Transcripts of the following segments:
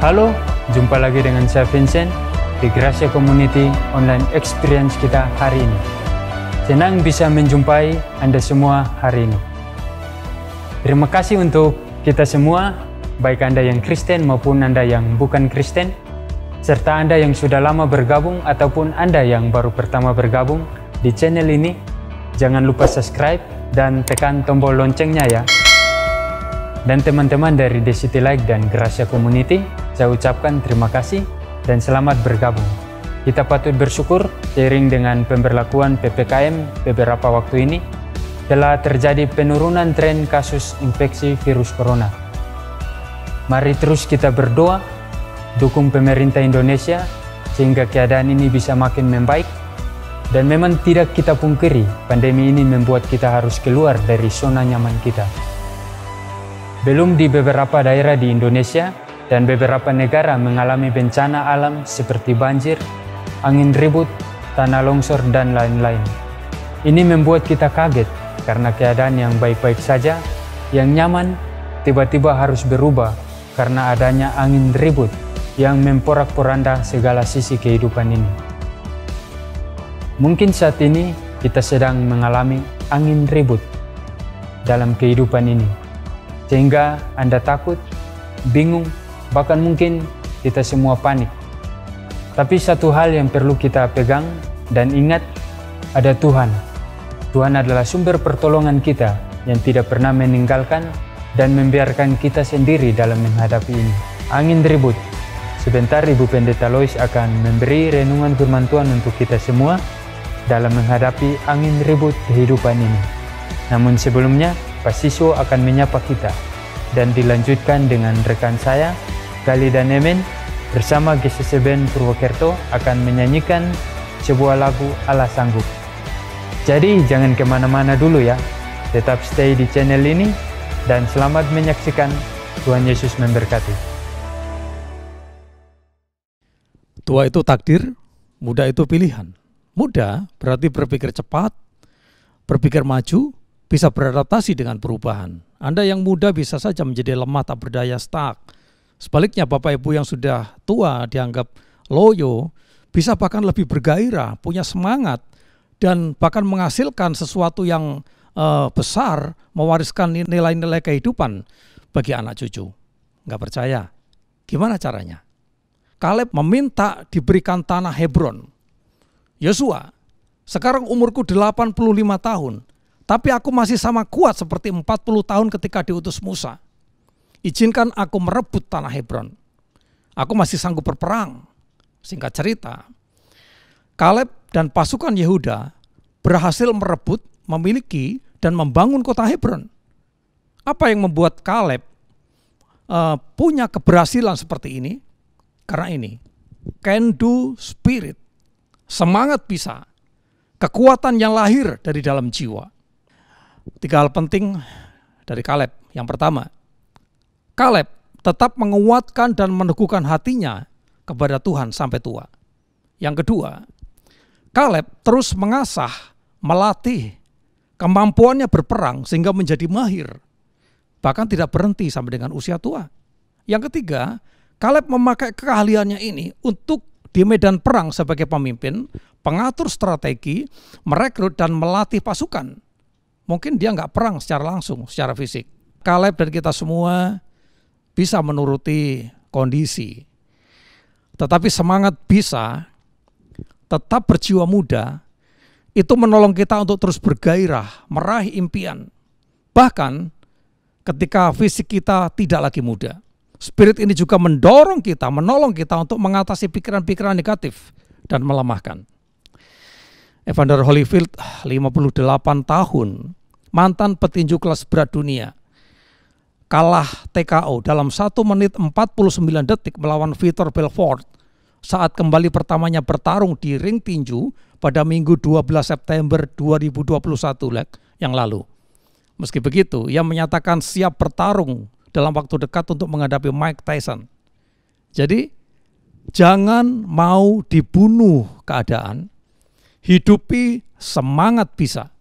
Halo, jumpa lagi dengan saya Vincent di Gracia Community Online Experience kita hari ini. Senang bisa menjumpai Anda semua hari ini. Terima kasih untuk kita semua, baik Anda yang Kristen maupun Anda yang bukan Kristen, serta Anda yang sudah lama bergabung ataupun Anda yang baru pertama bergabung di channel ini. Jangan lupa subscribe dan tekan tombol loncengnya ya. Dan teman-teman dari The City Light dan Gracia Community, saya ucapkan terima kasih dan selamat bergabung. Kita patut bersyukur seiring dengan pemberlakuan PPKM beberapa waktu ini telah terjadi penurunan tren kasus infeksi virus corona. Mari terus kita berdoa, dukung pemerintah Indonesia sehingga keadaan ini bisa makin membaik. Dan memang tidak kita pungkiri, pandemi ini membuat kita harus keluar dari zona nyaman kita. Belum di beberapa daerah di Indonesia dan beberapa negara mengalami bencana alam seperti banjir, angin ribut, tanah longsor, dan lain-lain. Ini membuat kita kaget karena keadaan yang baik-baik saja, yang nyaman, tiba-tiba harus berubah karena adanya angin ribut yang memporak-poranda segala sisi kehidupan ini. Mungkin saat ini kita sedang mengalami angin ribut dalam kehidupan ini, sehingga Anda takut, bingung, bahkan mungkin kita semua panik. Tapi satu hal yang perlu kita pegang dan ingat, ada Tuhan. Tuhan adalah sumber pertolongan kita yang tidak pernah meninggalkan dan membiarkan kita sendiri dalam menghadapi ini. Angin ribut. Sebentar Ibu Pendeta Lois akan memberi renungan firman Tuhan untuk kita semua dalam menghadapi angin ribut kehidupan ini. Namun sebelumnya, Pak Siswo akan menyapa kita dan dilanjutkan dengan rekan saya, Gali dan Emen, bersama GCC Band Purwokerto akan menyanyikan sebuah lagu Allah Sanggup. Jadi jangan kemana-mana dulu ya, tetap stay di channel ini dan selamat menyaksikan. Tuhan Yesus memberkati. Tua itu takdir, muda itu pilihan. Muda berarti berpikir cepat, berpikir maju, bisa beradaptasi dengan perubahan. Anda yang muda bisa saja menjadi lemah tak berdaya, stuck. Sebaliknya Bapak Ibu yang sudah tua dianggap loyo, bisa bahkan lebih bergairah, punya semangat, dan bahkan menghasilkan sesuatu yang besar, mewariskan nilai-nilai kehidupan bagi anak cucu. Nggak percaya? Gimana caranya? Kaleb meminta diberikan tanah Hebron. Yosua, sekarang umurku 85 tahun, tapi aku masih sama kuat seperti 40 tahun ketika diutus Musa. Izinkan aku merebut tanah Hebron. Aku masih sanggup berperang. Singkat cerita, Kaleb dan pasukan Yehuda berhasil merebut, memiliki, dan membangun kota Hebron. Apa yang membuat Kaleb punya keberhasilan seperti ini? Karena ini, can do spirit. Semangat bisa, kekuatan yang lahir dari dalam jiwa. 3 hal penting dari Kaleb. Yang pertama, Kaleb tetap menguatkan dan meneguhkan hatinya kepada Tuhan sampai tua. Yang kedua, Kaleb terus mengasah, melatih kemampuannya berperang sehingga menjadi mahir. Bahkan tidak berhenti sampai dengan usia tua. Yang ketiga, Kaleb memakai keahliannya ini untuk di medan perang sebagai pemimpin, pengatur strategi, merekrut dan melatih pasukan. Mungkin dia nggak perang secara langsung, secara fisik. Kaleb dan kita semua bisa menuruti kondisi. Tetapi semangat bisa, tetap berjiwa muda, itu menolong kita untuk terus bergairah, meraih impian. Bahkan ketika fisik kita tidak lagi muda. Spirit ini juga mendorong kita, menolong kita untuk mengatasi pikiran-pikiran negatif dan melemahkan. Evander Holyfield, 58 tahun, mantan petinju kelas berat dunia, kalah TKO dalam 1 menit 49 detik melawan Vitor Belfort saat kembali pertamanya bertarung di ring tinju pada Minggu 12 September 2021 yang lalu. Meski begitu, ia menyatakan siap bertarung dalam waktu dekat untuk menghadapi Mike Tyson. Jadi, jangan mau dibunuh keadaan, hidupi semangat bisa.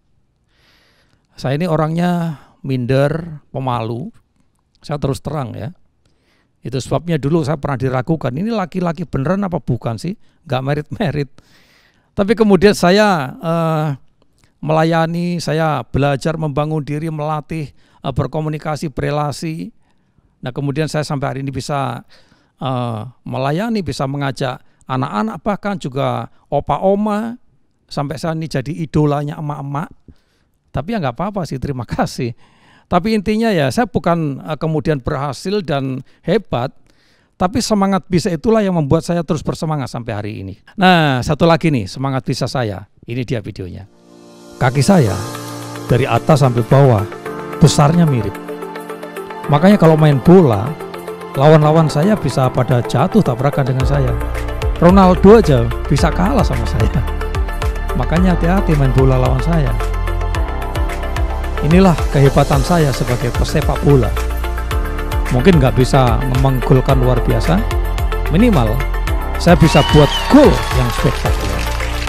Saya ini orangnya minder, pemalu, saya terus terang ya. Itu sebabnya dulu saya pernah diragukan, ini laki-laki beneran apa bukan sih, nggak merit-merit. Tapi kemudian saya melayani, saya belajar membangun diri, melatih, berkomunikasi, berelasi. Nah kemudian saya sampai hari ini bisa melayani, bisa mengajak anak-anak, bahkan juga opa-oma, sampai saya ini jadi idolanya emak-emak. Tapi ya nggak apa-apa sih, terima kasih. Tapi intinya ya saya bukan kemudian berhasil dan hebat, tapi semangat bisa itulah yang membuat saya terus bersemangat sampai hari ini. Nah satu lagi nih semangat bisa saya, ini dia videonya. Kaki saya dari atas sampai bawah besarnya mirip. Makanya kalau main bola, lawan-lawan saya bisa pada jatuh tabrakan dengan saya. Ronaldo aja bisa kalah sama saya. Makanya hati-hati main bola lawan saya. Inilah kehebatan saya sebagai pesepak bola. Mungkin nggak bisa menggolkan luar biasa, minimal saya bisa buat gol yang spektakuler.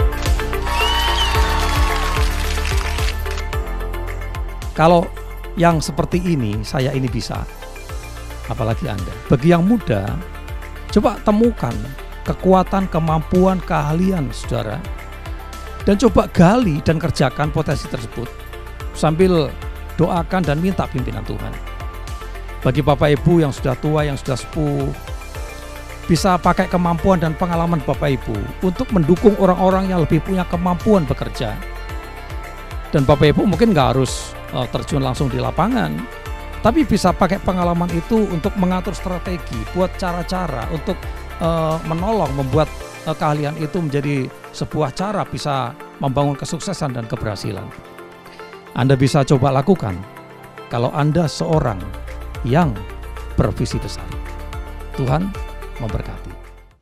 Kalau yang seperti ini, saya ini bisa, apalagi Anda. Bagi yang muda, coba temukan kekuatan, kemampuan, keahlian saudara, dan coba gali dan kerjakan potensi tersebut sambil doakan dan minta pimpinan Tuhan. Bagi Bapak Ibu yang sudah tua, yang sudah sepuh, bisa pakai kemampuan dan pengalaman Bapak Ibu untuk mendukung orang-orang yang lebih punya kemampuan bekerja. Dan Bapak Ibu mungkin nggak harus terjun langsung di lapangan, tapi bisa pakai pengalaman itu untuk mengatur strategi, buat cara-cara untuk menolong, membuat keahlian itu menjadi sebuah cara bisa membangun kesuksesan dan keberhasilan. Anda bisa coba lakukan kalau Anda seorang yang bervisi besar. Tuhan memberkati.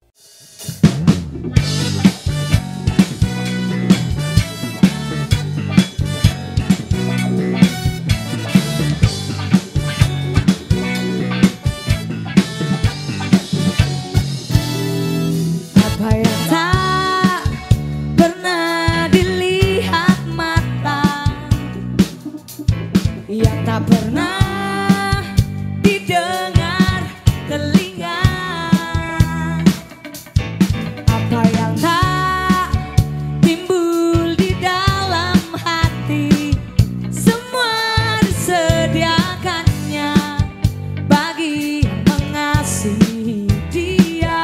Apa yang tak pernah dilihat mata, yang tak pernah didengar telinga, apa yang tak timbul di dalam hati, semua disediakannya bagi mengasihi Dia.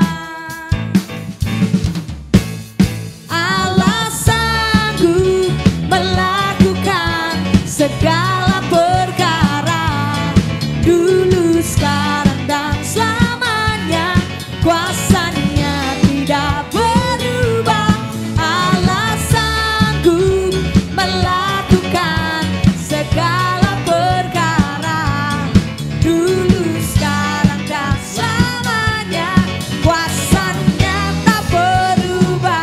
Allah sanggup melakukan segala perkara, dulu, sekarang, dan selamanya. Kuasanya tidak berubah. Allah sanggup melakukan segala perkara, dulu, sekarang, dan selamanya. Kuasanya tak berubah.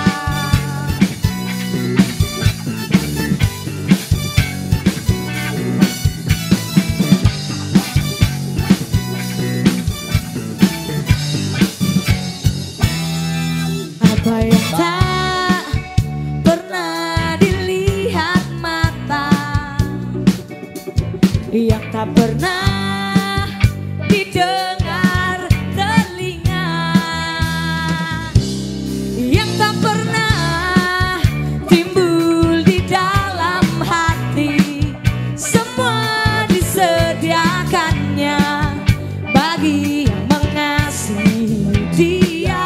Apa yang tak pernah dilihat mata, yang tak pernah didengar telinga, yang tak pernah timbul di dalam hati, semua disediakannya bagi yang mengasihi Dia.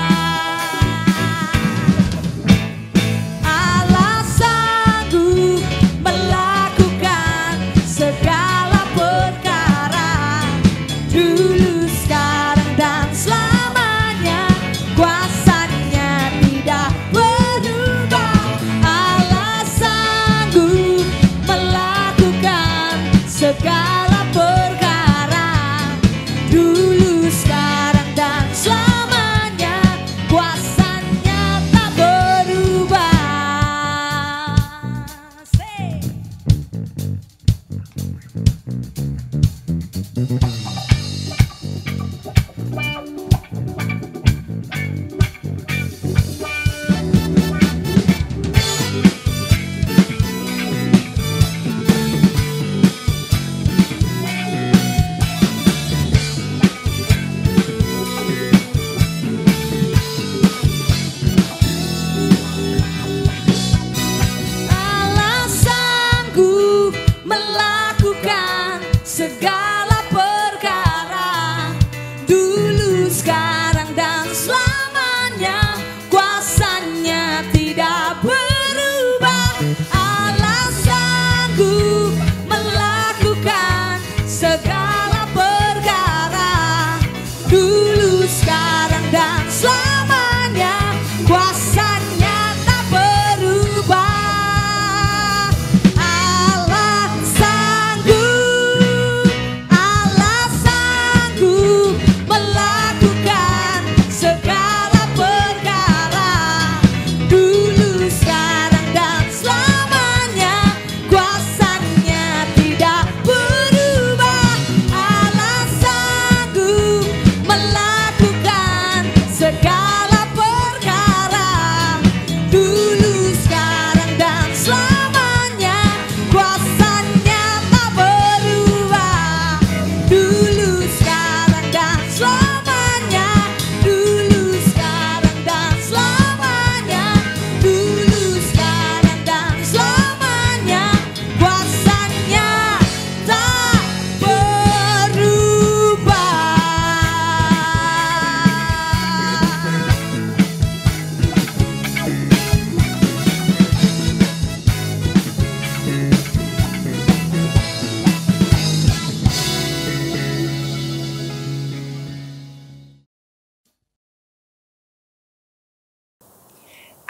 Allah sanggup melakukan segala perkara, dulu, sekarang, dan selamanya. Kuasanya tidak berubah. Allah sanggup melakukan segala perkara, dulu, sekarang, dan selamanya. Kuasanya tak berubah. Say.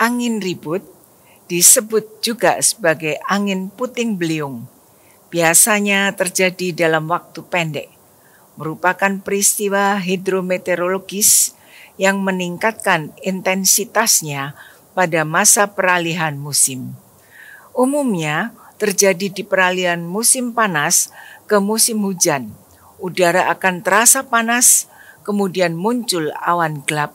Angin ribut disebut juga sebagai angin puting beliung. Biasanya terjadi dalam waktu pendek, merupakan peristiwa hidrometeorologis yang meningkatkan intensitasnya pada masa peralihan musim. Umumnya terjadi di peralihan musim panas ke musim hujan. Udara akan terasa panas, kemudian muncul awan gelap.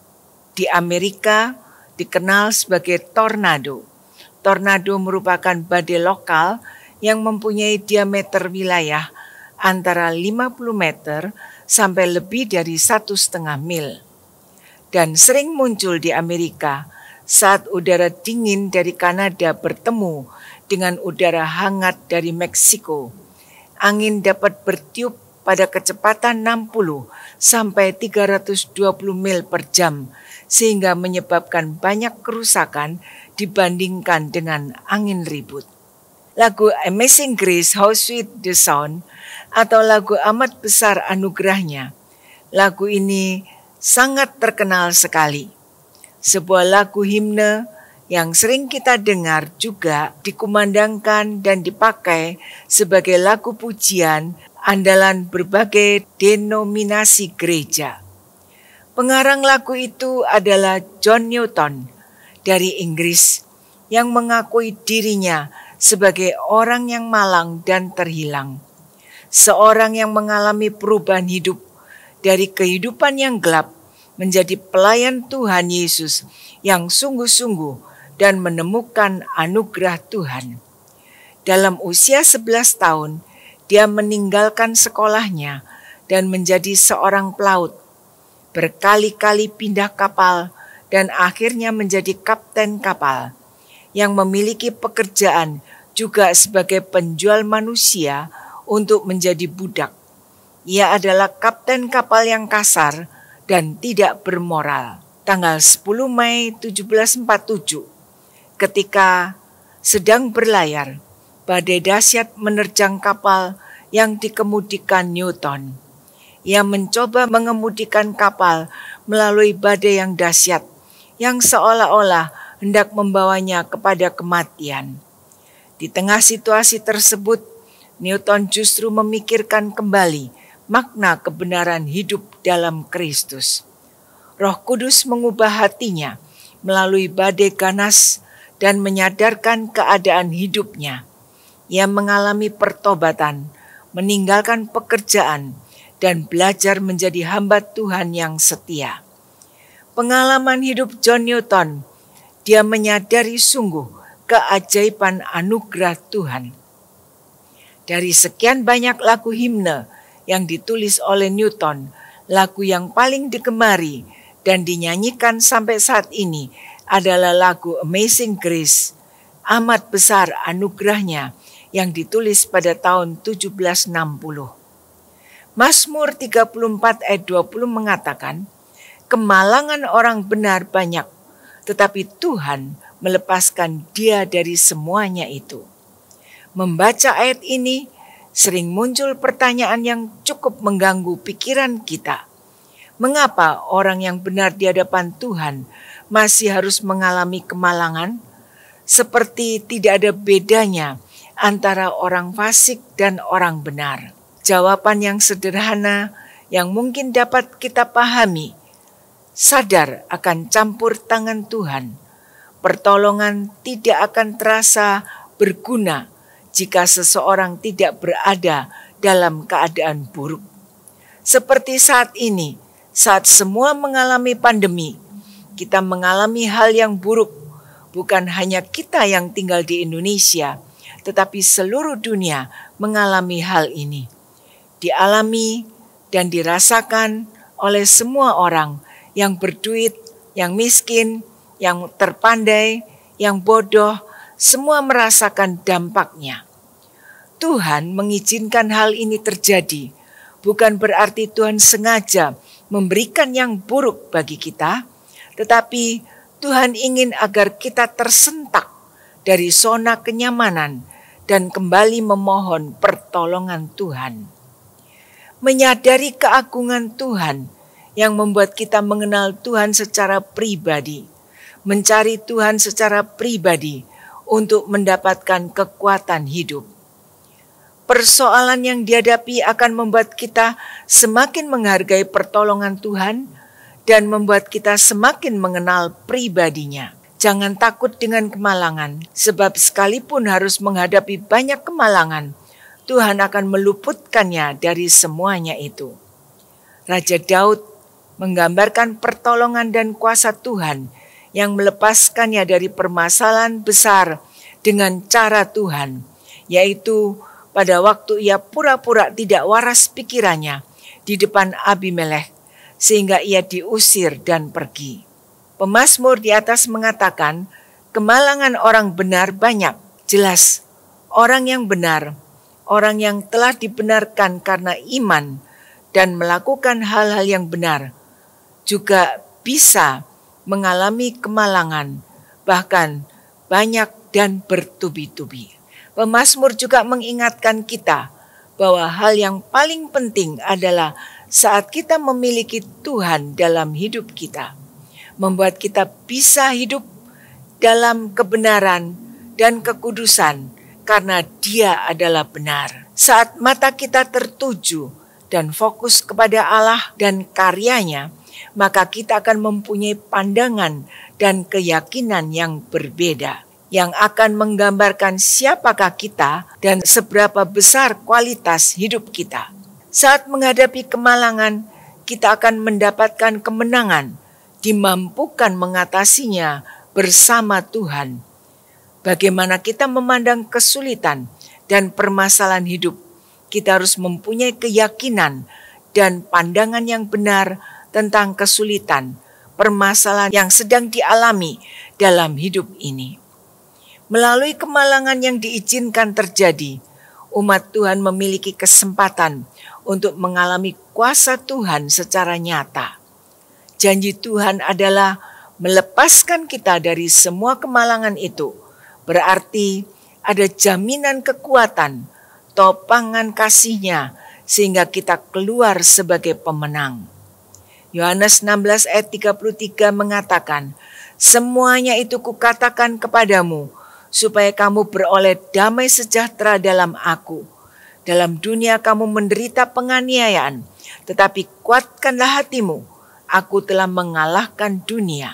Di Amerika dikenal sebagai tornado. Tornado merupakan badai lokal yang mempunyai diameter wilayah antara 50 meter sampai lebih dari 1,5 mil. Dan sering muncul di Amerika saat udara dingin dari Kanada bertemu dengan udara hangat dari Meksiko. Angin dapat bertiup pada kecepatan 60 sampai 320 mil per jam sehingga menyebabkan banyak kerusakan dibandingkan dengan angin ribut. Lagu Amazing Grace, How Sweet the Sound atau lagu amat besar anugerahnya. Lagu ini sangat terkenal sekali. Sebuah lagu himne yang sering kita dengar juga dikumandangkan dan dipakai sebagai lagu pujian andalan berbagai denominasi gereja. Pengarang lagu itu adalah John Newton dari Inggris yang mengakui dirinya sebagai orang yang malang dan terhilang. Seorang yang mengalami perubahan hidup dari kehidupan yang gelap menjadi pelayan Tuhan Yesus yang sungguh-sungguh dan menemukan anugerah Tuhan. Dalam usia 11 tahun, dia meninggalkan sekolahnya dan menjadi seorang pelaut. Berkali-kali pindah kapal dan akhirnya menjadi kapten kapal yang memiliki pekerjaan juga sebagai penjual manusia untuk menjadi budak. Ia adalah kapten kapal yang kasar dan tidak bermoral. Tanggal 10 Mei 1747, ketika sedang berlayar, badai dahsyat menerjang kapal yang dikemudikan Newton. Ia mencoba mengemudikan kapal melalui badai yang dahsyat, yang seolah-olah hendak membawanya kepada kematian. Di tengah situasi tersebut, Newton justru memikirkan kembali makna kebenaran hidup dalam Kristus. Roh Kudus mengubah hatinya melalui badai ganas dan menyadarkan keadaan hidupnya. Ia mengalami pertobatan, meninggalkan pekerjaan, dan belajar menjadi hamba Tuhan yang setia. Pengalaman hidup John Newton, dia menyadari sungguh keajaiban anugerah Tuhan. Dari sekian banyak lagu himne yang ditulis oleh Newton, lagu yang paling digemari dan dinyanyikan sampai saat ini adalah lagu Amazing Grace, amat besar anugerahnya, yang ditulis pada tahun 1760. Mazmur 34 ayat 20 mengatakan, kemalangan orang benar banyak, tetapi Tuhan melepaskan dia dari semuanya itu. Membaca ayat ini, sering muncul pertanyaan yang cukup mengganggu pikiran kita. Mengapa orang yang benar di hadapan Tuhan masih harus mengalami kemalangan? Seperti tidak ada bedanya antara orang fasik dan orang benar. Jawaban yang sederhana yang mungkin dapat kita pahami, sadar akan campur tangan Tuhan. Pertolongan tidak akan terasa berguna jika seseorang tidak berada dalam keadaan buruk. Seperti saat ini, saat semua mengalami pandemi, kita mengalami hal yang buruk. Bukan hanya kita yang tinggal di Indonesia, tetapi seluruh dunia mengalami hal ini. Dialami dan dirasakan oleh semua orang yang berduit, yang miskin, yang terpandai, yang bodoh, semua merasakan dampaknya. Tuhan mengizinkan hal ini terjadi, bukan berarti Tuhan sengaja memberikan yang buruk bagi kita, tetapi Tuhan ingin agar kita tersentak dari zona kenyamanan dan kembali memohon pertolongan Tuhan. Menyadari keagungan Tuhan yang membuat kita mengenal Tuhan secara pribadi, mencari Tuhan secara pribadi untuk mendapatkan kekuatan hidup. Persoalan yang dihadapi akan membuat kita semakin menghargai pertolongan Tuhan dan membuat kita semakin mengenal pribadinya. Jangan takut dengan kemalangan, sebab sekalipun harus menghadapi banyak kemalangan, Tuhan akan meluputkannya dari semuanya itu. Raja Daud menggambarkan pertolongan dan kuasa Tuhan yang melepaskannya dari permasalahan besar dengan cara Tuhan, yaitu pada waktu ia pura-pura tidak waras pikirannya di depan Abimelekh, sehingga ia diusir dan pergi. Pemazmur di atas mengatakan, kemalangan orang benar banyak. Jelas, orang yang benar, orang yang telah dibenarkan karena iman dan melakukan hal-hal yang benar, juga bisa mengalami kemalangan, bahkan banyak dan bertubi-tubi. Pemazmur juga mengingatkan kita bahwa hal yang paling penting adalah saat kita memiliki Tuhan dalam hidup kita, membuat kita bisa hidup dalam kebenaran dan kekudusan karena Dia adalah benar. Saat mata kita tertuju dan fokus kepada Allah dan karyanya, maka kita akan mempunyai pandangan dan keyakinan yang berbeda, yang akan menggambarkan siapakah kita dan seberapa besar kualitas hidup kita. Saat menghadapi kemalangan, kita akan mendapatkan kemenangan, dimampukan mengatasinya bersama Tuhan. Bagaimana kita memandang kesulitan dan permasalahan hidup, kita harus mempunyai keyakinan dan pandangan yang benar tentang kesulitan, permasalahan yang sedang dialami dalam hidup ini. Melalui kemalangan yang diizinkan terjadi, umat Tuhan memiliki kesempatan untuk mengalami kuasa Tuhan secara nyata. Janji Tuhan adalah melepaskan kita dari semua kemalangan itu. Berarti ada jaminan kekuatan, topangan kasih-Nya sehingga kita keluar sebagai pemenang. Yohanes 16 ayat 33 mengatakan, semuanya itu kukatakan kepadamu, supaya kamu beroleh damai sejahtera dalam aku. Dalam dunia kamu menderita penganiayaan, tetapi kuatkanlah hatimu, aku telah mengalahkan dunia.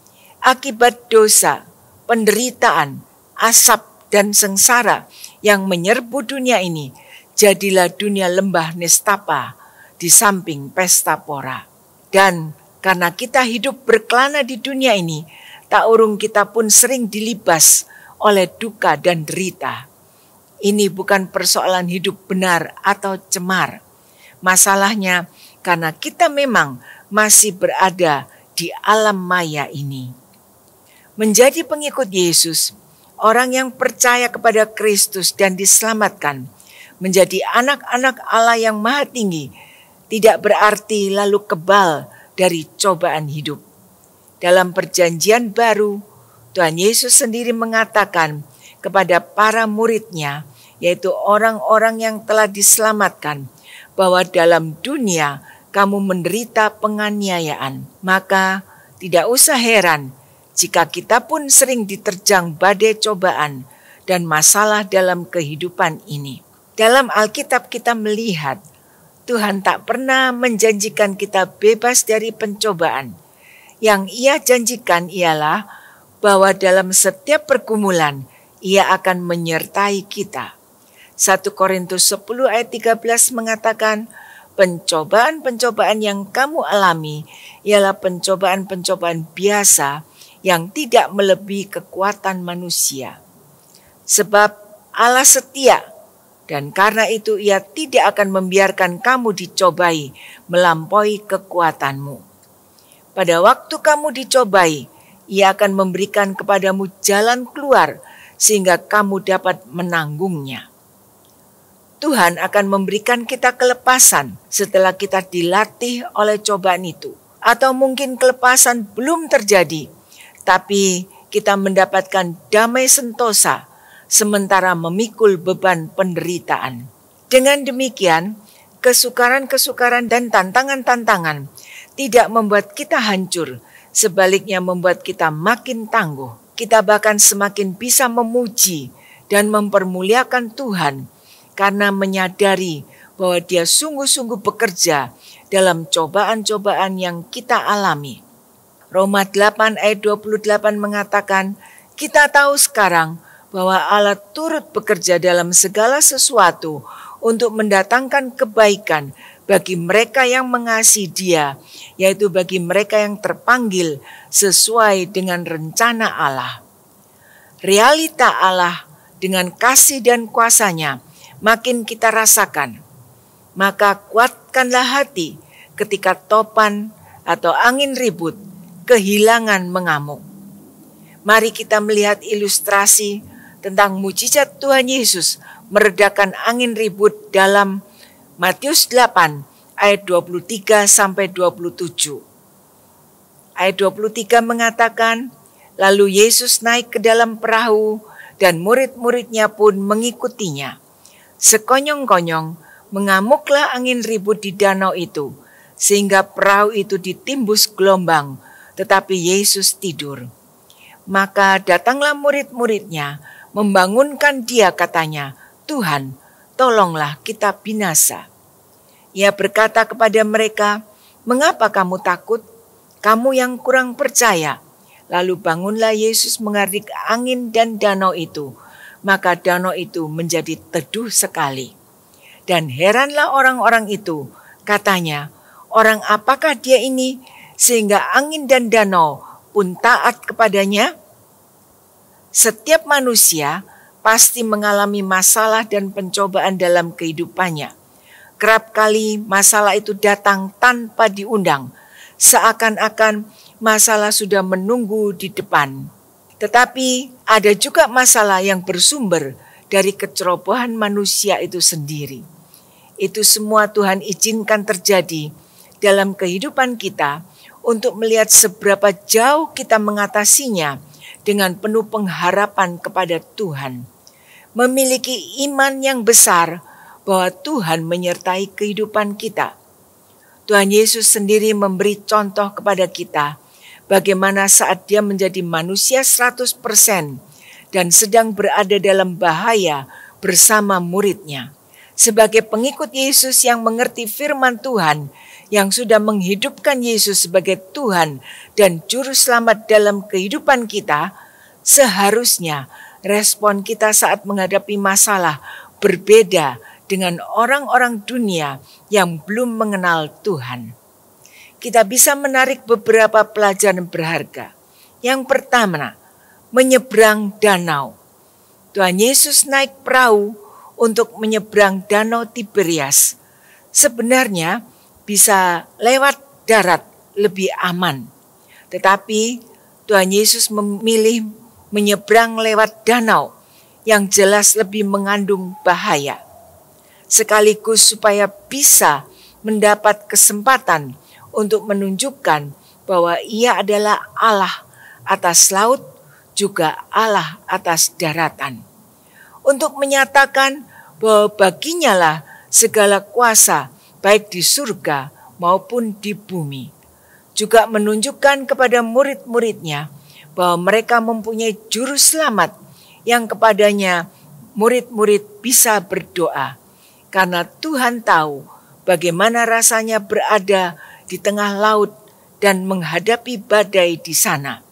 Akibat dosa, penderitaan, asap dan sengsara yang menyerbu dunia ini, jadilah dunia lembah nestapa di samping pesta pora. Dan karena kita hidup berkelana di dunia ini, tak urung kita pun sering dilibas oleh duka dan derita. Ini bukan persoalan hidup benar atau cemar. Masalahnya karena kita memang masih berada di alam maya ini. Menjadi pengikut Yesus, orang yang percaya kepada Kristus dan diselamatkan, menjadi anak-anak Allah yang maha tinggi, tidak berarti lalu kebal dari cobaan hidup. Dalam perjanjian baru, Tuhan Yesus sendiri mengatakan kepada para murid-Nya, yaitu orang-orang yang telah diselamatkan, bahwa dalam dunia kamu menderita penganiayaan. Maka tidak usah heran jika kita pun sering diterjang badai cobaan dan masalah dalam kehidupan ini. Dalam Alkitab kita melihat Tuhan tak pernah menjanjikan kita bebas dari pencobaan. Yang Ia janjikan ialah bahwa dalam setiap pergumulan Ia akan menyertai kita. 1 Korintus 10 ayat 13 mengatakan, pencobaan-pencobaan yang kamu alami ialah pencobaan-pencobaan biasa yang tidak melebihi kekuatan manusia. Sebab Allah setia, dan karena itu Ia tidak akan membiarkan kamu dicobai melampaui kekuatanmu. Pada waktu kamu dicobai, Ia akan memberikan kepadamu jalan keluar sehingga kamu dapat menanggungnya. Tuhan akan memberikan kita kelepasan setelah kita dilatih oleh cobaan itu. Atau mungkin kelepasan belum terjadi, tapi kita mendapatkan damai sentosa sementara memikul beban penderitaan. Dengan demikian, kesukaran-kesukaran dan tantangan-tantangan tidak membuat kita hancur, sebaliknya membuat kita makin tangguh. Kita bahkan semakin bisa memuji dan mempermuliakan Tuhan karena menyadari bahwa Dia sungguh-sungguh bekerja dalam cobaan-cobaan yang kita alami. Roma 8 ayat 28 mengatakan, kita tahu sekarang bahwa Allah turut bekerja dalam segala sesuatu untuk mendatangkan kebaikan bagi mereka yang mengasihi Dia, yaitu bagi mereka yang terpanggil sesuai dengan rencana Allah. Realita Allah dengan kasih dan kuasa-Nya makin kita rasakan. Maka kuatkanlah hati ketika topan atau angin ribut, kehilangan mengamuk. Mari kita melihat ilustrasi tentang mujizat Tuhan Yesus meredakan angin ribut dalam Matius 8 ayat 23 sampai 27. Ayat 23 mengatakan, lalu Yesus naik ke dalam perahu dan murid-muridnya pun mengikutinya. Sekonyong-konyong mengamuklah angin ribut di danau itu, sehingga perahu itu ditimbus gelombang, tetapi Yesus tidur. Maka datanglah murid-muridnya, membangunkan Dia, katanya, Tuhan, tolonglah kita binasa. Ia berkata kepada mereka, mengapa kamu takut? Kamu yang kurang percaya. Lalu bangunlah Yesus menghardik angin dan danau itu, maka danau itu menjadi teduh sekali. Dan heranlah orang-orang itu, katanya, orang apakah Dia ini sehingga angin dan danau pun taat kepadanya? Setiap manusia pasti mengalami masalah dan pencobaan dalam kehidupannya. Kerap kali masalah itu datang tanpa diundang, seakan-akan masalah sudah menunggu di depan. Tetapi ada juga masalah yang bersumber dari kecerobohan manusia itu sendiri. Itu semua Tuhan izinkan terjadi dalam kehidupan kita untuk melihat seberapa jauh kita mengatasinya dengan penuh pengharapan kepada Tuhan. Memiliki iman yang besar bahwa Tuhan menyertai kehidupan kita. Tuhan Yesus sendiri memberi contoh kepada kita bagaimana saat Dia menjadi manusia 100% dan sedang berada dalam bahaya bersama muridnya. Sebagai pengikut Yesus yang mengerti firman Tuhan, yang sudah menghidupkan Yesus sebagai Tuhan dan Juru Selamat dalam kehidupan kita, seharusnya respon kita saat menghadapi masalah berbeda dengan orang-orang dunia yang belum mengenal Tuhan. Kita bisa menarik beberapa pelajaran berharga. Yang pertama, menyeberang danau. Tuhan Yesus naik perahu untuk menyeberang danau Tiberias. Sebenarnya bisa lewat darat lebih aman. Tetapi Tuhan Yesus memilih menyeberang lewat danau yang jelas lebih mengandung bahaya. Sekaligus supaya bisa mendapat kesempatan untuk menunjukkan bahwa Ia adalah Allah atas laut, juga Allah atas daratan. Untuk menyatakan bahwa baginya lah segala kuasa baik di surga maupun di bumi. Juga menunjukkan kepada murid-muridnya bahwa mereka mempunyai juru selamat yang kepadanya murid-murid bisa berdoa. Karena Tuhan tahu bagaimana rasanya berada di tengah laut dan menghadapi badai di sana.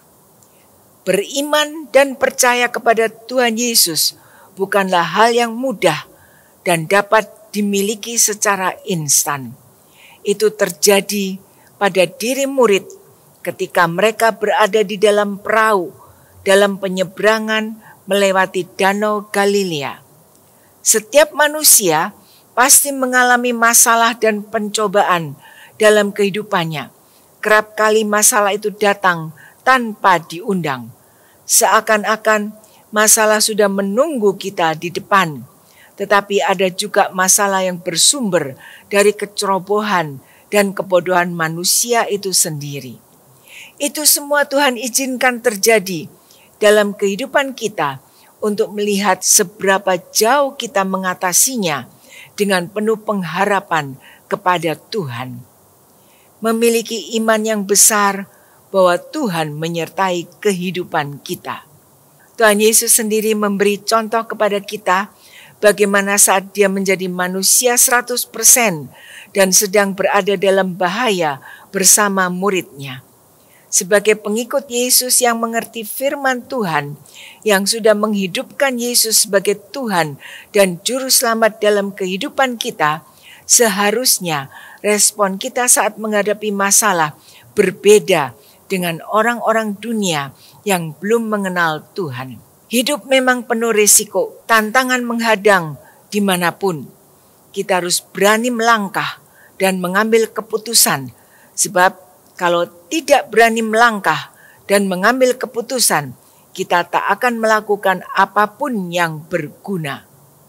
Beriman dan percaya kepada Tuhan Yesus bukanlah hal yang mudah dan dapat dimiliki secara instan. Itu terjadi pada diri murid ketika mereka berada di dalam perahu dalam penyeberangan melewati Danau Galilea. Setiap manusia pasti mengalami masalah dan pencobaan dalam kehidupannya. Kerap kali masalah itu datang tanpa diundang. Seakan-akan masalah sudah menunggu kita di depan. Tetapi ada juga masalah yang bersumber dari kecerobohan dan kebodohan manusia itu sendiri. Itu semua Tuhan izinkan terjadi dalam kehidupan kita untuk melihat seberapa jauh kita mengatasinya dengan penuh pengharapan kepada Tuhan. Memiliki iman yang besar bahwa Tuhan menyertai kehidupan kita. Tuhan Yesus sendiri memberi contoh kepada kita bagaimana saat dia menjadi manusia 100% dan sedang berada dalam bahaya bersama muridnya. Sebagai pengikut Yesus yang mengerti firman Tuhan, yang sudah menghidupkan Yesus sebagai Tuhan dan Juru Selamat dalam kehidupan kita, seharusnya respon kita saat menghadapi masalah berbeda dengan orang-orang dunia yang belum mengenal Tuhan. Hidup memang penuh risiko, tantangan menghadang dimanapun. Kita harus berani melangkah dan mengambil keputusan, sebab kalau tidak berani melangkah dan mengambil keputusan, kita tak akan melakukan apapun yang berguna.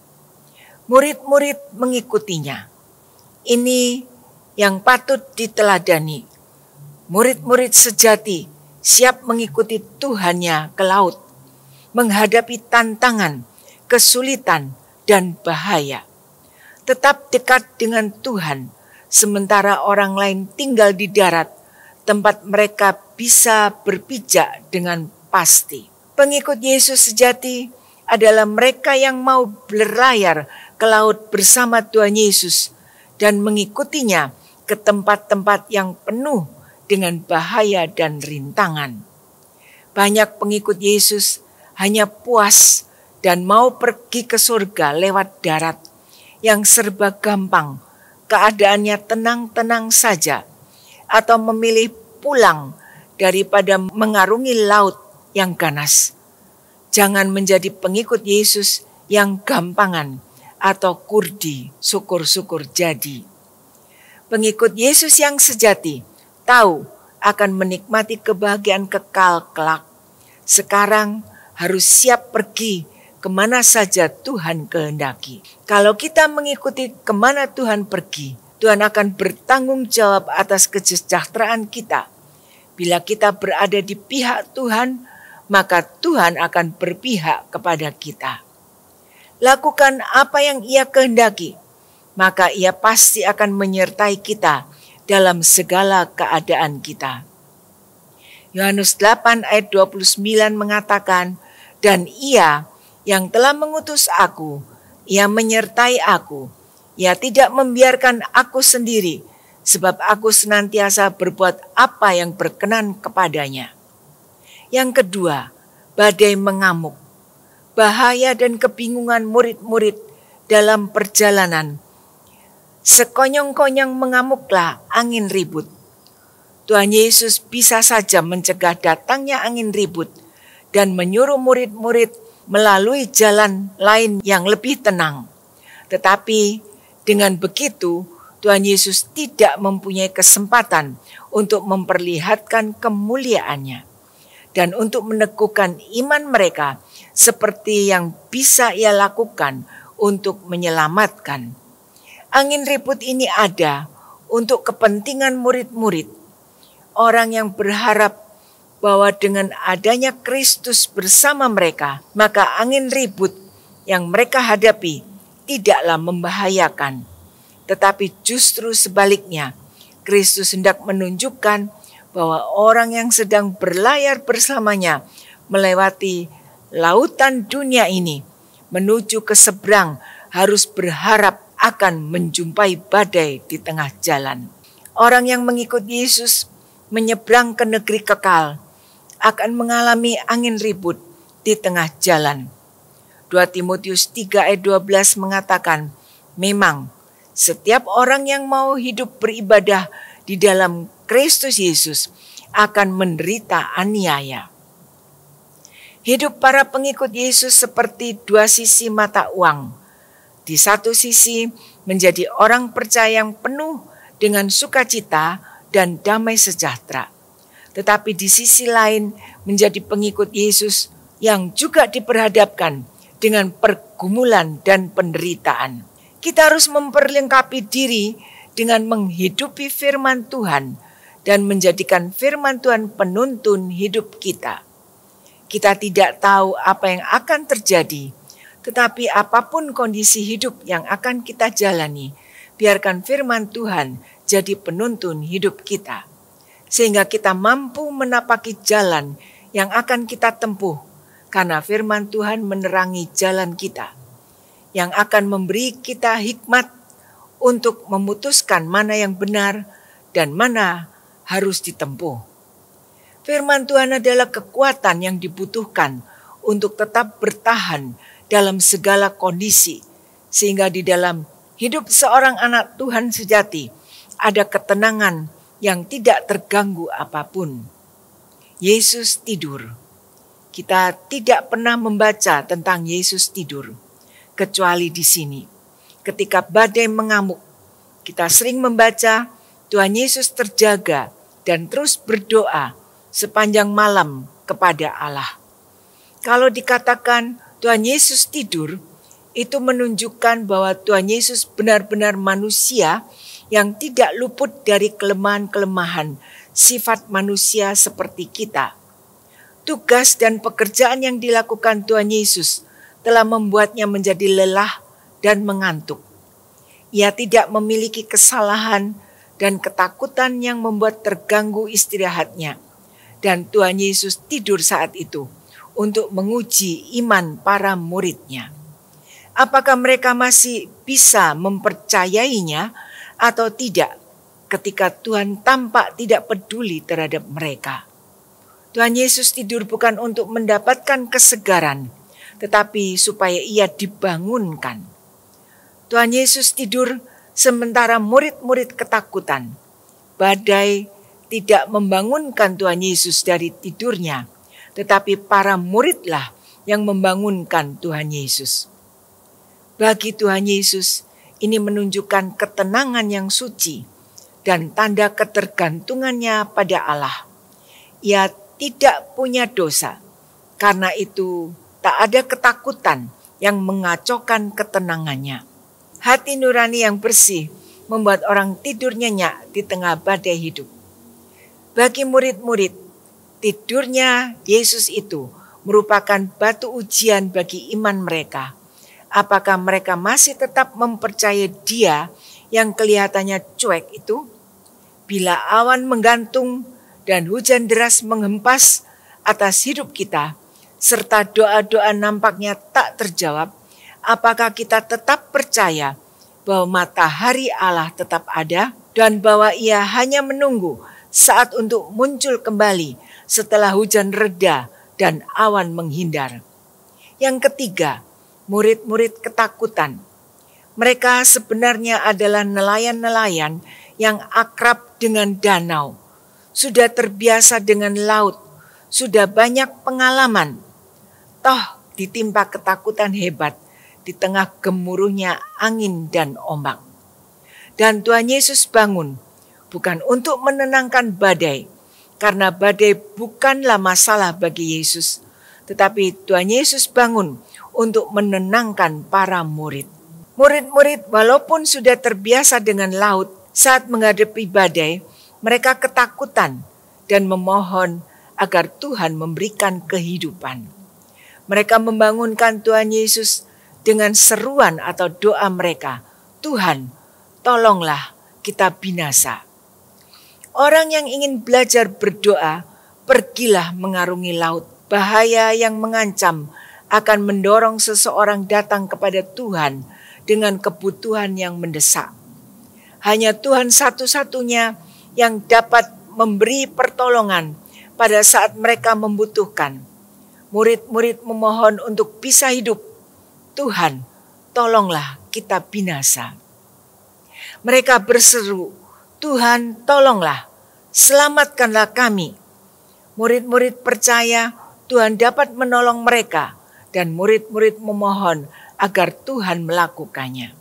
Murid-murid mengikutinya. Ini yang patut diteladani. Murid-murid sejati siap mengikuti Tuhannya ke laut, menghadapi tantangan, kesulitan, dan bahaya. Tetap dekat dengan Tuhan, sementara orang lain tinggal di darat, tempat mereka bisa berpijak dengan pasti. Pengikut Yesus sejati adalah mereka yang mau berlayar ke laut bersama Tuhan Yesus dan mengikutinya ke tempat-tempat yang penuh dengan bahaya dan rintangan. Banyak pengikut Yesus hanya puas dan mau pergi ke surga lewat darat yang serba gampang, keadaannya tenang-tenang saja, atau memilih pulang daripada mengarungi laut yang ganas. Jangan menjadi pengikut Yesus yang gampangan atau kurdi, syukur-syukur jadi. Pengikut Yesus yang sejati tahu akan menikmati kebahagiaan kekal kelak. Sekarang harus siap pergi kemana saja Tuhan kehendaki. Kalau kita mengikuti kemana Tuhan pergi, Tuhan akan bertanggung jawab atas kesejahteraan kita. Bila kita berada di pihak Tuhan, maka Tuhan akan berpihak kepada kita. Lakukan apa yang Ia kehendaki, maka Ia pasti akan menyertai kita dalam segala keadaan kita. Yohanes 8 ayat 29 mengatakan, "Dan Ia yang telah mengutus aku, Ia menyertai aku. Ia tidak membiarkan aku sendiri, sebab aku senantiasa berbuat apa yang berkenan kepadanya." Yang kedua, badai mengamuk. Bahaya dan kebingungan murid-murid dalam perjalanan. Sekonyong-konyong mengamuklah angin ribut. Tuhan Yesus bisa saja mencegah datangnya angin ribut dan menyuruh murid-murid melalui jalan lain yang lebih tenang. Tetapi dengan begitu, Tuhan Yesus tidak mempunyai kesempatan untuk memperlihatkan kemuliaannya dan untuk meneguhkan iman mereka seperti yang bisa Ia lakukan untuk menyelamatkan. Angin ribut ini ada untuk kepentingan murid-murid, orang yang berharap bahwa dengan adanya Kristus bersama mereka, maka angin ribut yang mereka hadapi tidaklah membahayakan. Tetapi justru sebaliknya, Kristus hendak menunjukkan bahwa orang yang sedang berlayar bersamanya melewati lautan dunia ini menuju ke seberang harus berharap akan menjumpai badai di tengah jalan. Orang yang mengikut Yesus menyeberang ke negeri kekal akan mengalami angin ribut di tengah jalan. 2 Timotius 3 ayat 12 mengatakan, memang setiap orang yang mau hidup beribadah di dalam Kristus Yesus akan menderita aniaya. Hidup para pengikut Yesus seperti dua sisi mata uang. Di satu sisi menjadi orang percaya yang penuh dengan sukacita dan damai sejahtera. Tetapi di sisi lain menjadi pengikut Yesus yang juga diperhadapkan dengan pergumulan dan penderitaan. Kita harus memperlengkapi diri dengan menghidupi firman Tuhan dan menjadikan firman Tuhan penuntun hidup kita. Kita tidak tahu apa yang akan terjadi, tetapi apapun kondisi hidup yang akan kita jalani, biarkan firman Tuhan jadi penuntun hidup kita. sehingga kita mampu menapaki jalan yang akan kita tempuh, karena firman Tuhan menerangi jalan kita, yang akan memberi kita hikmat untuk memutuskan mana yang benar dan mana harus ditempuh. Firman Tuhan adalah kekuatan yang dibutuhkan untuk tetap bertahan dalam segala kondisi, sehingga di dalam hidup seorang anak Tuhan sejati ada ketenangan yang tidak terganggu apapun. Yesus tidur. Kita tidak pernah membaca tentang Yesus tidur, kecuali di sini. Ketika badai mengamuk, kita sering membaca Tuhan Yesus terjaga dan terus berdoa sepanjang malam kepada Allah. Kalau dikatakan Tuhan Yesus tidur, itu menunjukkan bahwa Tuhan Yesus benar-benar manusia yang tidak luput dari kelemahan-kelemahan sifat manusia seperti kita. Tugas dan pekerjaan yang dilakukan Tuhan Yesus telah membuatnya menjadi lelah dan mengantuk. Ia tidak memiliki kesalahan dan ketakutan yang membuat terganggu istirahatnya. Dan Tuhan Yesus tidur saat itu untuk menguji iman para muridnya. Apakah mereka masih bisa mempercayainya atau tidak ketika Tuhan tampak tidak peduli terhadap mereka? Tuhan Yesus tidur bukan untuk mendapatkan kesegaran, tetapi supaya ia dibangunkan. Tuhan Yesus tidur sementara murid-murid ketakutan. Badai tidak membangunkan Tuhan Yesus dari tidurnya, tetapi para muridlah yang membangunkan Tuhan Yesus. Bagi Tuhan Yesus, ini menunjukkan ketenangan yang suci dan tanda ketergantungannya pada Allah. Ia tidak punya dosa, karena itu tak ada ketakutan yang mengacaukan ketenangannya. Hati nurani yang bersih membuat orang tidur nyenyak di tengah badai hidup. Bagi murid-murid, tidurnya Yesus itu merupakan batu ujian bagi iman mereka. Apakah mereka masih tetap mempercayai Dia yang kelihatannya cuek itu? Bila awan menggantung dan hujan deras menghempas atas hidup kita, serta doa-doa nampaknya tak terjawab, apakah kita tetap percaya bahwa matahari Allah tetap ada dan bahwa Ia hanya menunggu saat untuk muncul kembali setelah hujan reda dan awan menghindar? Yang ketiga, murid-murid ketakutan. Mereka sebenarnya adalah nelayan-nelayan yang akrab dengan danau, sudah terbiasa dengan laut, sudah banyak pengalaman. Toh ditimpa ketakutan hebat di tengah gemuruhnya angin dan ombak. Dan Tuhan Yesus bangun bukan untuk menenangkan badai, karena badai bukanlah masalah bagi Yesus, tetapi Tuhan Yesus bangun untuk menenangkan para murid. Murid-murid walaupun sudah terbiasa dengan laut, saat menghadapi badai, mereka ketakutan dan memohon agar Tuhan memberikan kehidupan. Mereka membangunkan Tuhan Yesus dengan seruan atau doa mereka, "Tuhan, tolonglah kita binasa." Orang yang ingin belajar berdoa, pergilah mengarungi laut. Bahaya yang mengancam akan mendorong seseorang datang kepada Tuhan dengan kebutuhan yang mendesak. Hanya Tuhan satu-satunya yang dapat memberi pertolongan pada saat mereka membutuhkan. Murid-murid memohon untuk bisa hidup. "Tuhan, tolonglah kita binasa." Mereka berseru, "Tuhan, tolonglah, selamatkanlah kami." Murid-murid percaya Tuhan dapat menolong mereka, dan murid-murid memohon agar Tuhan melakukannya.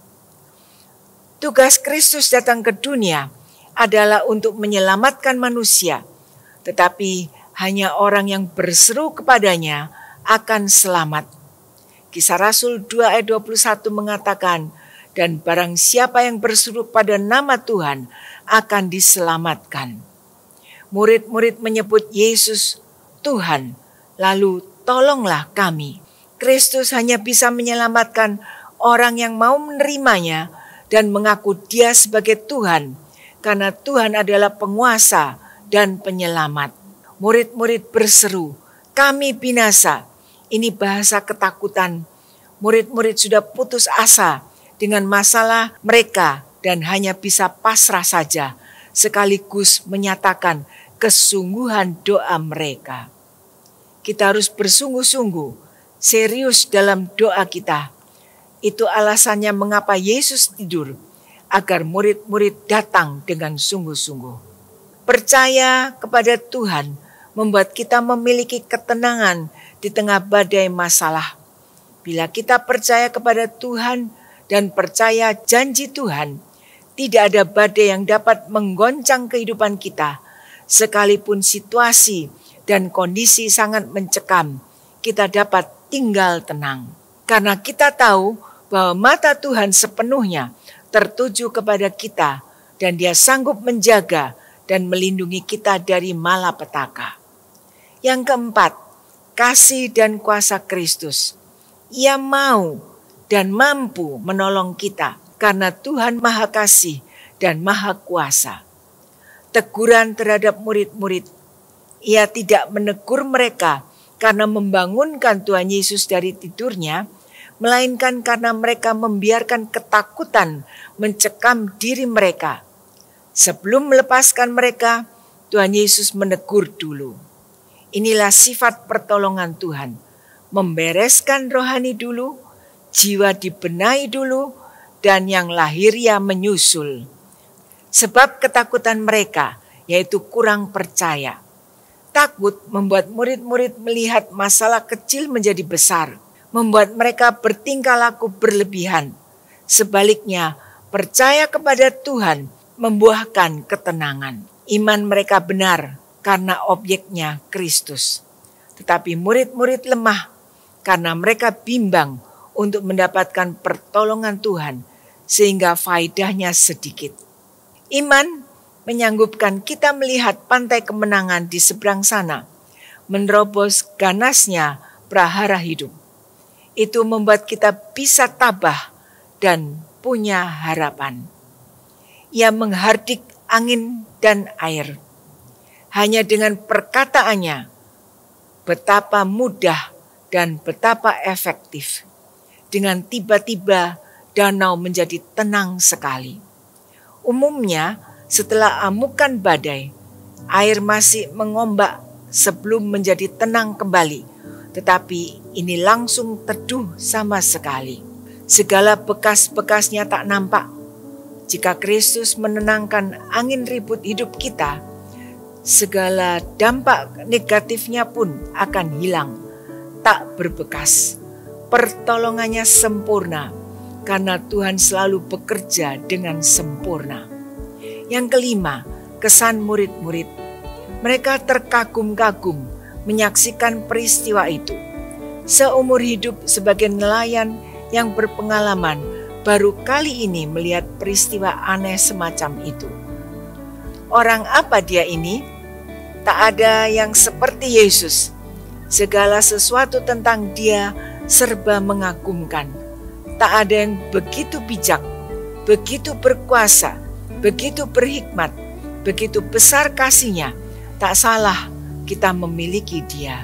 Tugas Kristus datang ke dunia adalah untuk menyelamatkan manusia, tetapi hanya orang yang berseru kepadanya akan selamat. Kisah Rasul 2 ayat 21 mengatakan, "Dan barang siapa yang berseru pada nama Tuhan akan diselamatkan." Murid-murid menyebut Yesus, "Tuhan, lalu tolonglah kami." Kristus hanya bisa menyelamatkan orang yang mau menerimanya dan mengaku Dia sebagai Tuhan, karena Tuhan adalah penguasa dan penyelamat. Murid-murid berseru, kami binasa. Ini bahasa ketakutan. Murid-murid sudah putus asa dengan masalah mereka dan hanya bisa pasrah saja, sekaligus menyatakan kesungguhan doa mereka. Kita harus bersungguh-sungguh, serius dalam doa kita. Itu alasannya mengapa Yesus tidur, agar murid-murid datang dengan sungguh-sungguh. Percaya kepada Tuhan membuat kita memiliki ketenangan di tengah badai masalah. Bila kita percaya kepada Tuhan dan percaya janji Tuhan, tidak ada badai yang dapat menggoncang kehidupan kita. Sekalipun situasi dan kondisi sangat mencekam, kita dapat tinggal tenang. Karena kita tahu bahwa mata Tuhan sepenuhnya tertuju kepada kita dan Dia sanggup menjaga dan melindungi kita dari malapetaka. Yang keempat, kasih dan kuasa Kristus. Ia mau dan mampu menolong kita karena Tuhan Maha Kasih dan Maha Kuasa. Teguran terhadap murid-murid. Ia tidak menegur mereka karena membangunkan Tuhan Yesus dari tidurnya, melainkan karena mereka membiarkan ketakutan mencekam diri mereka. Sebelum melepaskan mereka, Tuhan Yesus menegur dulu. Inilah sifat pertolongan Tuhan. Membereskan rohani dulu, jiwa dibenahi dulu, dan yang lahiriah menyusul. Sebab ketakutan mereka, yaitu kurang percaya. Takut membuat murid-murid melihat masalah kecil menjadi besar, membuat mereka bertingkah laku berlebihan. Sebaliknya, percaya kepada Tuhan membuahkan ketenangan. Iman mereka benar karena objeknya Kristus. Tetapi murid-murid lemah karena mereka bimbang untuk mendapatkan pertolongan Tuhan, sehingga faedahnya sedikit. Iman menyanggupkan kita melihat pantai kemenangan di seberang sana, menerobos ganasnya prahara hidup. Itu membuat kita bisa tabah dan punya harapan. Ia menghardik angin dan air. Hanya dengan perkataannya, betapa mudah dan betapa efektif. Dengan tiba-tiba danau menjadi tenang sekali. Umumnya setelah amukan badai, air masih mengombak sebelum menjadi tenang kembali. Tetapi ini langsung teduh sama sekali. Segala bekas-bekasnya tak nampak. Jika Kristus menenangkan angin ribut hidup kita, segala dampak negatifnya pun akan hilang, tak berbekas. Pertolongannya sempurna, karena Tuhan selalu bekerja dengan sempurna. Yang kelima, kesan murid-murid. Mereka terkagum-kagum menyaksikan peristiwa itu. Seumur hidup sebagai nelayan yang berpengalaman, baru kali ini melihat peristiwa aneh semacam itu. Orang apa dia ini? Tak ada yang seperti Yesus. Segala sesuatu tentang Dia serba mengagumkan. Tak ada yang begitu bijak, begitu berkuasa, begitu berhikmat, begitu besar kasih-Nya. Tak salah kita memiliki Dia.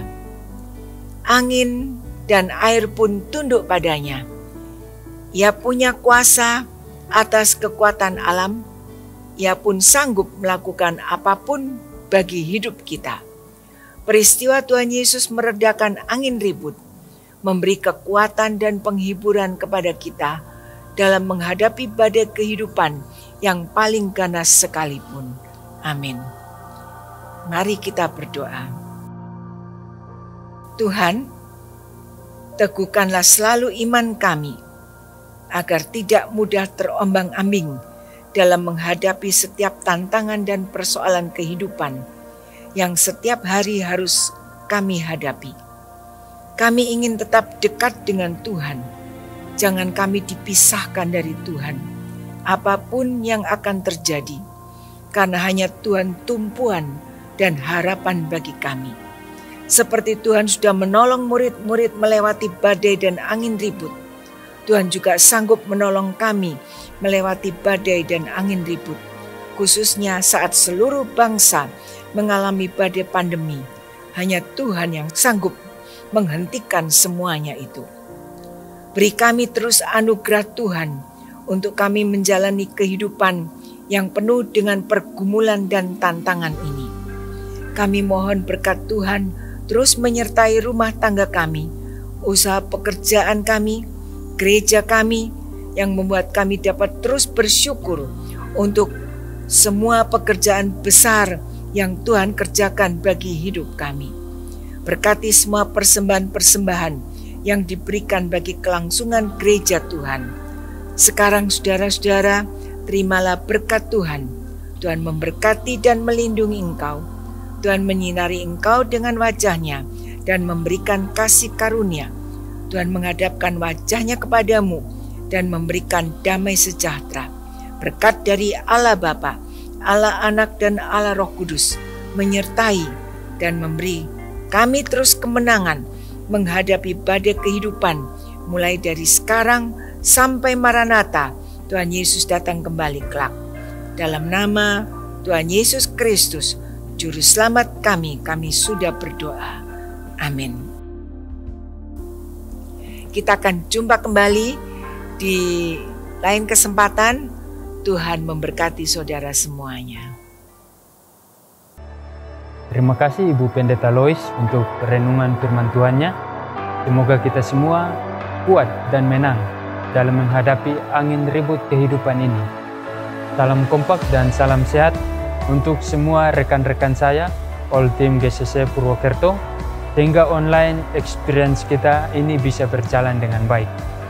Angin dan air pun tunduk padanya. Ia punya kuasa atas kekuatan alam. Ia pun sanggup melakukan apapun bagi hidup kita. Peristiwa Tuhan Yesus meredakan angin ribut, memberi kekuatan dan penghiburan kepada kita dalam menghadapi badai kehidupan yang paling ganas sekalipun. Amin. Mari kita berdoa. Tuhan, teguhkanlah selalu iman kami, agar tidak mudah terombang-ambing dalam menghadapi setiap tantangan dan persoalan kehidupan yang setiap hari harus kami hadapi. Kami ingin tetap dekat dengan Tuhan. Jangan kami dipisahkan dari Tuhan, apapun yang akan terjadi, karena hanya Tuhan tumpuan dan harapan bagi kami. Seperti Tuhan sudah menolong murid-murid melewati badai dan angin ribut, Tuhan juga sanggup menolong kami melewati badai dan angin ribut, khususnya saat seluruh bangsa mengalami badai pandemi. Hanya Tuhan yang sanggup menghentikan semuanya itu. Beri kami terus anugerah Tuhan untuk kami menjalani kehidupan yang penuh dengan pergumulan dan tantangan ini. Kami mohon berkat Tuhan terus menyertai rumah tangga kami, usaha pekerjaan kami, gereja kami, yang membuat kami dapat terus bersyukur untuk semua pekerjaan besar yang Tuhan kerjakan bagi hidup kami. Berkati semua persembahan-persembahan yang diberikan bagi kelangsungan gereja Tuhan. Sekarang saudara-saudara, terimalah berkat Tuhan. Tuhan memberkati dan melindungi engkau. Tuhan menyinari engkau dengan wajah-Nya dan memberikan kasih karunia. Tuhan menghadapkan wajah-Nya kepadamu dan memberikan damai sejahtera. Berkat dari Allah Bapa, Allah Anak dan Allah Roh Kudus menyertai dan memberi kami terus kemenangan menghadapi badai kehidupan mulai dari sekarang sampai Maranatha Tuhan Yesus datang kembali kelak. Dalam nama Tuhan Yesus Kristus, Juru Selamat kami sudah berdoa. Amin. Kita akan jumpa kembali di lain kesempatan. Tuhan memberkati saudara semuanya. Terima kasih Ibu Pendeta Lois untuk renungan firman Tuhannya. Semoga kita semua kuat dan menang dalam menghadapi angin ribut kehidupan ini. Salam kompak dan salam sehat untuk semua rekan-rekan saya, all tim GCC Purwokerto, sehingga online experience kita ini bisa berjalan dengan baik.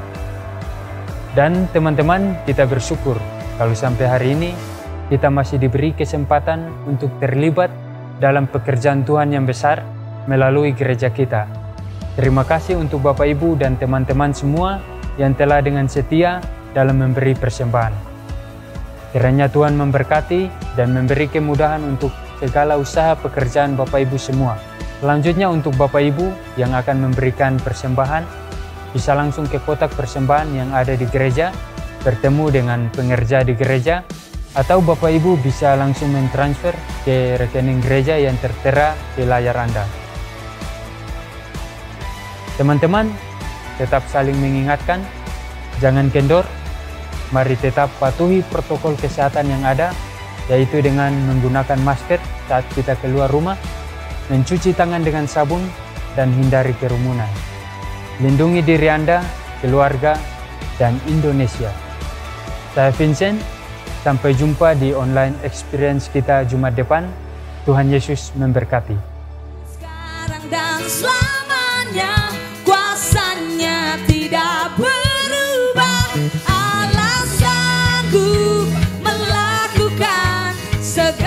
Dan teman-teman, kita bersyukur kalau sampai hari ini kita masih diberi kesempatan untuk terlibat dalam pekerjaan Tuhan yang besar melalui gereja kita. Terima kasih untuk Bapak Ibu dan teman-teman semua yang telah dengan setia dalam memberi persembahan. Kiranya Tuhan memberkati dan memberi kemudahan untuk segala usaha pekerjaan Bapak Ibu semua. Selanjutnya untuk Bapak Ibu yang akan memberikan persembahan, bisa langsung ke kotak persembahan yang ada di gereja, bertemu dengan pengerja di gereja, atau Bapak Ibu bisa langsung mentransfer ke rekening gereja yang tertera di layar Anda. Teman-teman, tetap saling mengingatkan, jangan kendor, mari tetap patuhi protokol kesehatan yang ada, yaitu dengan menggunakan masker saat kita keluar rumah, mencuci tangan dengan sabun, dan hindari kerumunan. Lindungi diri Anda, keluarga, dan Indonesia. Saya Vincent, sampai jumpa di online experience kita Jumat depan. Tuhan Yesus memberkati. Sekarang dan selamanya, kuasanya tidak berubah. Allah sanggup melakukan segala